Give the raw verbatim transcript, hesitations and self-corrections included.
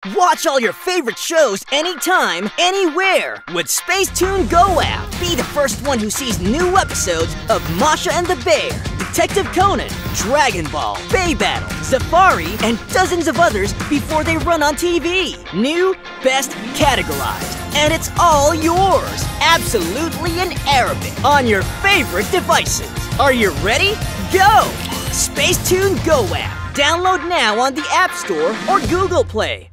Watch all your favorite shows anytime, anywhere with Spacetoon Go app. Be the first one who sees new episodes of Masha and the Bear, Detective Conan, Dragon Ball, Bay Battle, Safari, and dozens of others before they run on T V. New, best, categorized, and it's all yours, absolutely in Arabic, on your favorite devices. Are you ready? Go! Spacetoon Go app. Download now on the App Store or Google Play.